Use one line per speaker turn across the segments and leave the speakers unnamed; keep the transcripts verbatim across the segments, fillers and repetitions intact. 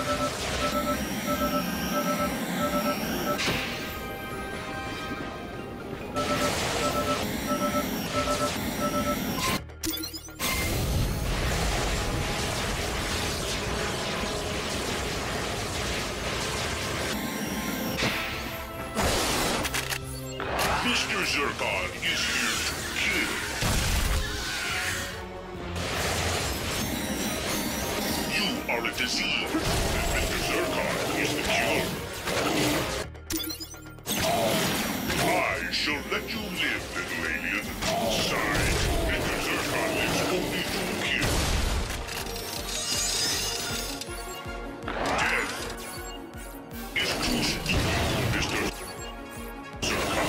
Mister Zurkon is here to kill. You are a disease, and Mister Zurkon is the cure. I shall let you live, little alien. Besides, Mister Zurkon lives only through kill. Death is too stupid, Mister Zurkon.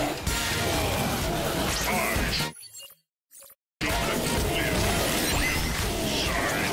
I shall let you live, little alien. Besides,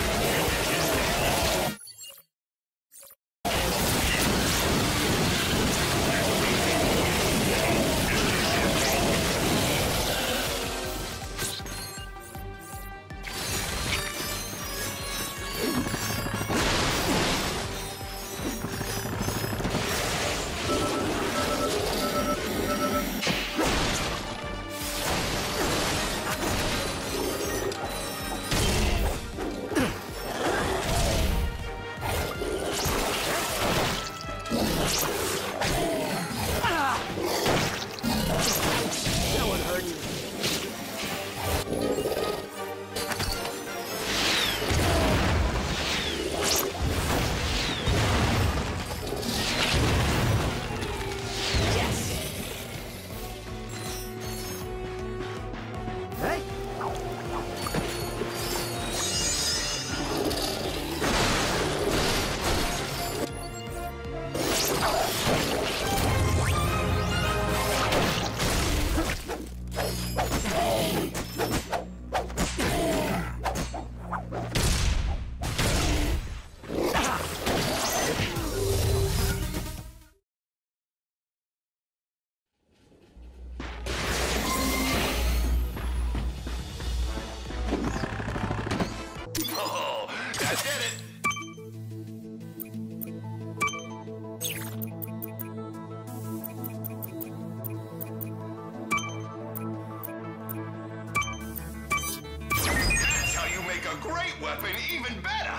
Oh, I did it! That's how you make a great weapon even better!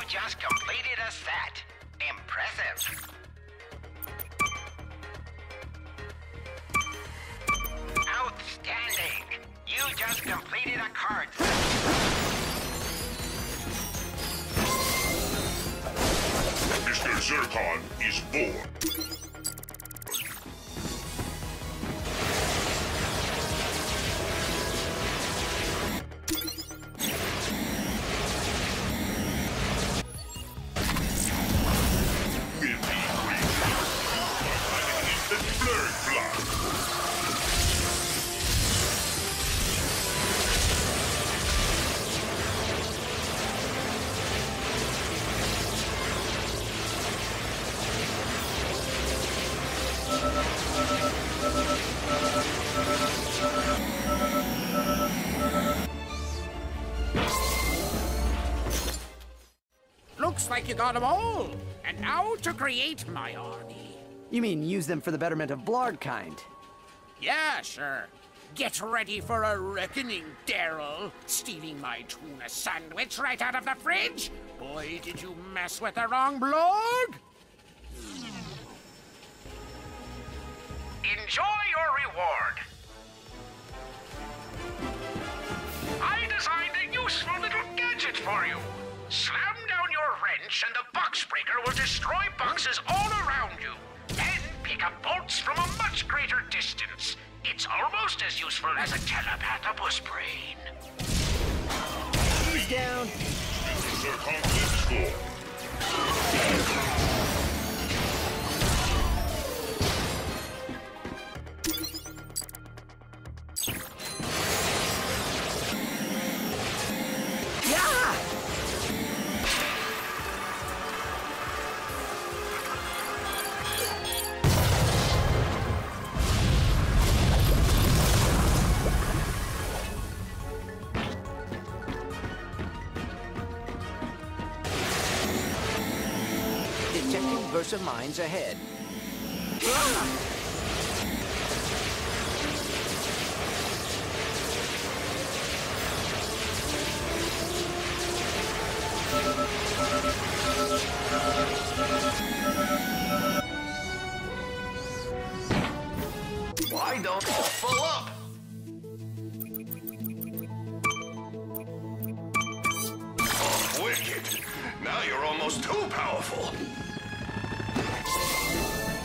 just completed a set. Impressive. Outstanding. You just completed a card set.
Mister Zircon is born.
Looks like you got them all. And now to create my army.
You mean use them for the betterment of Blargkind?
Yeah, sure. Get ready for a reckoning, Daryl. Stealing my tuna sandwich right out of the fridge? Boy, did you mess with the wrong blog?
Enjoy your reward. I designed a useful little gadget for you. Slam down your wrench and the box breaker will destroy boxes all around you. Then pick up bolts from a much greater distance. It's almost as useful as a telepathopus brain.
He's down.
Zircon is score.
Detecting Versa mines ahead.
Why don't all full up? Oh, wicked. Now you're almost too powerful.